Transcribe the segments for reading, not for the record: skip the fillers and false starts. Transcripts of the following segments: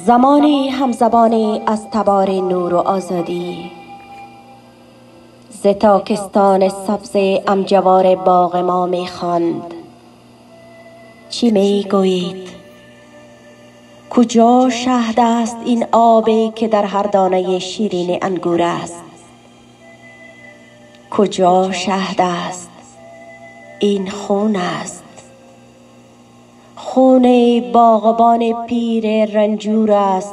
زمانی همزبانی از تبار نور و آزادی، ز تاکستان سبز امجوار باغ ما می خواند. چی می گویید؟ کجا شهد است این آبی که در هر دانه شیرین انگور است؟ کجا شهد است؟ این خون است، خون باغبان پیر رنجور است.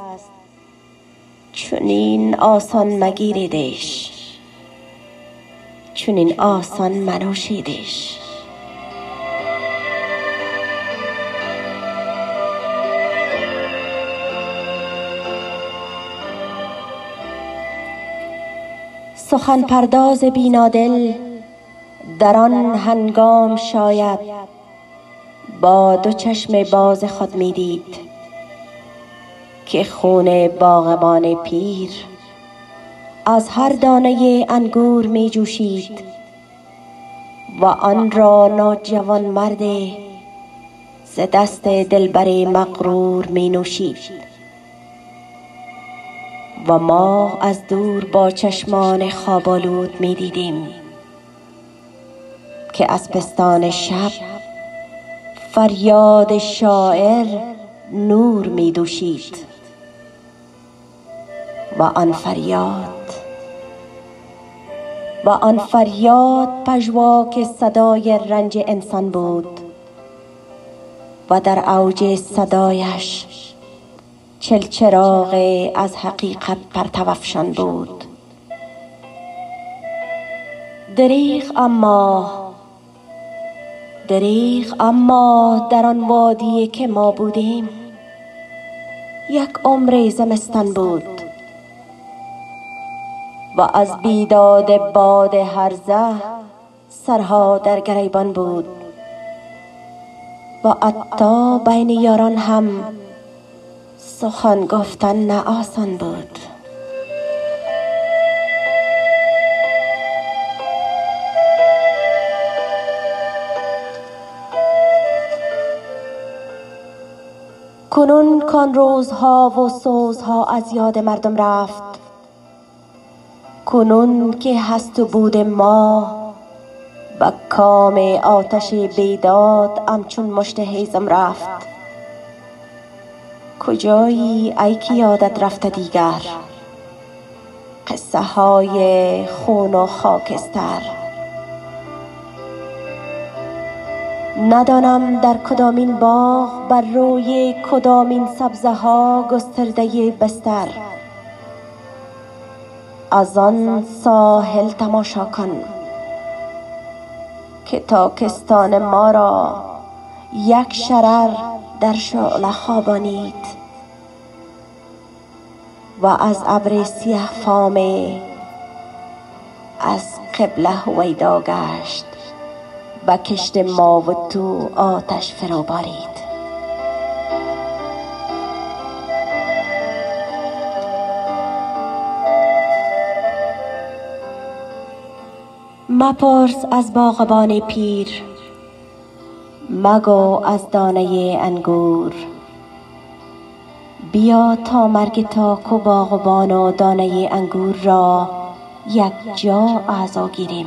چنین آسان مگیریدش، چنین آسان منوشیدش. سخن پرداز بینادل در آن هنگام شاید با دو چشم باز خود می دید که خون باغبان پیر از هر دانه انگور می جوشید و آن را نوجوان مرد ز دست دلبر مغرور می نوشید. و ما از دور با چشمان خواب‌آلود می دیدیم که از پستان شب فریاد شاعر نور می دوشید و آن فریاد پژواک صدای رنج انسان بود و در اوج صدایش چلچراغ از حقیقت پرتوافشان بود. دریغ اما در آن وادی که ما بودیم یک عمر زمستان بود و از بیداد باد هرزه سرها در گریبان بود و حتی بین یاران هم سخن گفتن نه آسان بود. کنون کان روزها و سوزها از یاد مردم رفت، کنون که هست و بود ما و کام آتش بیداد همچون مشت هیزم رفت. کجایی ای که یادت رفته دیگر قصه های خون و خاکستر؟ ندانم در کدامین باغ بر روی کدامین سبزه ها گسترده بستر. از آن ساحل تماشا کن که تاکستان ما را یک شرر در شعله خوابانید و از ابر سیاه فامه از قبله هویدا گشت و کشت ما و تو آتش فرو بارید. مپرس از باغبان پیر، مگو از دانه انگور. بیا تا مرگ تاک و باغبان و دانه انگور را یک جا اعضا گیریم.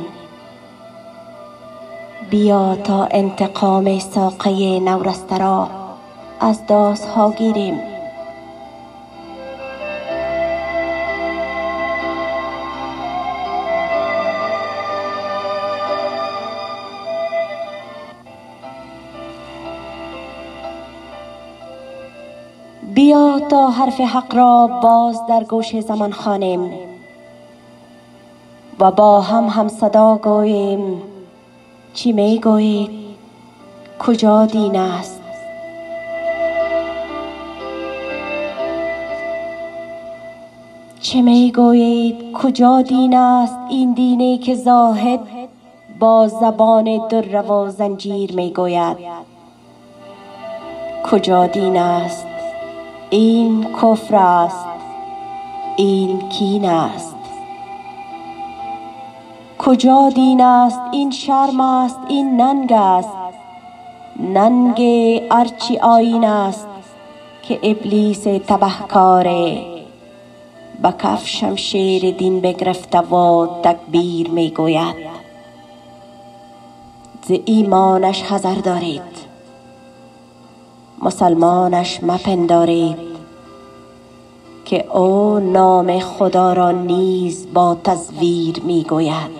بیا تا انتقام ساقه نورسته را از داسها گیریم. بیا تا حرف حق را باز در گوش زمان خوانیم و با هم صدا گوییم. چی می گویید؟ کجا دین است؟ چه می گویید؟ کجا دین است این دینی که زاهد با زبان در و زنجیر می گوید؟ کجا دین است؟ این کفر است، این کین است. کجا دین است؟ این شرم است، این ننگ است. ننگ ارچی آیین است که ابلیس تبهکاره به کف شمشیر دین بگرفته و تکبیر می گوید. ز ایمانش حذر دارید، مسلمانش مپندارید که او نام خدا را نیز با تزویر می گوید.